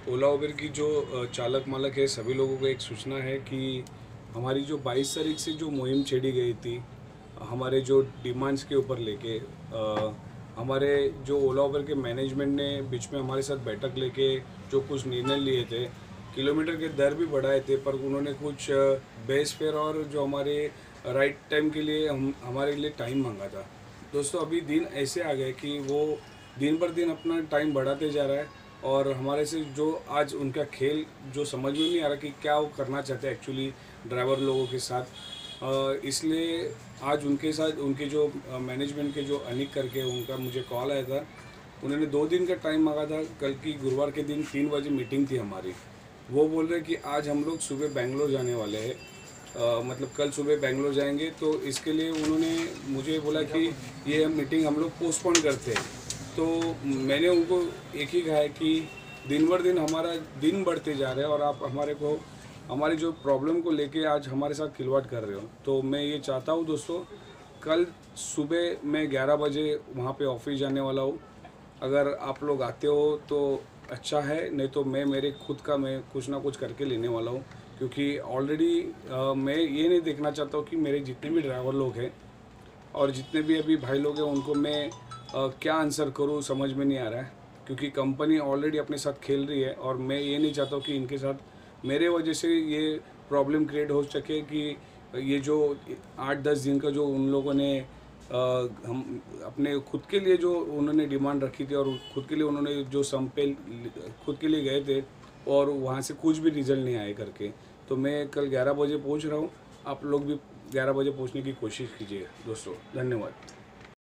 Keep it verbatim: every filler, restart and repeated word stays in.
ओला उबर की जो अ, चालक मालक है सभी लोगों को एक सूचना है कि हमारी जो बाईस तारीख से जो मुहिम छेड़ी गई थी हमारे जो डिमांड्स के ऊपर लेके अ, हमारे जो ओला उबर के मैनेजमेंट ने बीच में हमारे साथ बैठक लेके जो कुछ निर्णय लिए थे, किलोमीटर के दर भी बढ़ाए थे, पर उन्होंने कुछ बेस फेयर और जो हमारे राइट टाइम के लिए हम हमारे लिए टाइम मांगा था। दोस्तों अभी दिन ऐसे आ गए कि वो दिन पर दिन अपना टाइम बढ़ाते जा रहा है और हमारे से जो आज उनका खेल जो समझ में नहीं आ रहा कि क्या वो करना चाहते हैं एक्चुअली ड्राइवर लोगों के साथ। अ, इसलिए आज उनके साथ उनके जो मैनेजमेंट के जो अनिक करके उनका मुझे कॉल आया था। उन्होंने दो दिन का टाइम मांगा था। कल की गुरुवार के दिन तीन बजे मीटिंग थी हमारी। वो बोल रहे कि आज हम लोग सुबह बेंगलोर जाने वाले हैं, अ, मतलब कल सुबह बेंगलोर जाएंगे, तो इसके लिए उन्होंने मुझे बोला कि ये मीटिंग हम लोग पोस्टपोन करते हैं। तो मैंने उनको एक ही कहा है कि दिन भर दिन हमारा दिन बढ़ते जा रहे हैं और आप हमारे को हमारी जो प्रॉब्लम को लेके आज हमारे साथ खिलवाड़ कर रहे हो। तो मैं ये चाहता हूँ दोस्तों, कल सुबह मैं ग्यारह बजे वहाँ पे ऑफिस जाने वाला हूँ। अगर आप लोग आते हो तो अच्छा है, नहीं तो मैं मेरे खुद का मैं कुछ ना कुछ करके लेने वाला हूँ। क्योंकि ऑलरेडी मैं ये नहीं देखना चाहता हूँ कि मेरे जितने भी ड्राइवर लोग हैं और जितने भी अभी भाई लोग हैं उनको मैं अ, क्या आंसर करूँ समझ में नहीं आ रहा है। क्योंकि कंपनी ऑलरेडी अपने साथ खेल रही है और मैं ये नहीं चाहता हूँ कि इनके साथ मेरे वजह से ये प्रॉब्लम क्रिएट हो सके कि ये जो आठ दस दिन का जो उन लोगों ने अ, हम अपने खुद के लिए जो उन्होंने डिमांड रखी थी और खुद के लिए उन्होंने जो सम पे खुद के लिए गए थे और वहाँ से कुछ भी रिजल्ट नहीं आए करके। तो मैं कल ग्यारह बजे पहुँच रहा हूँ। आप लोग भी ग्यारह बजे पहुँचने की कोशिश कीजिए दोस्तों। धन्यवाद।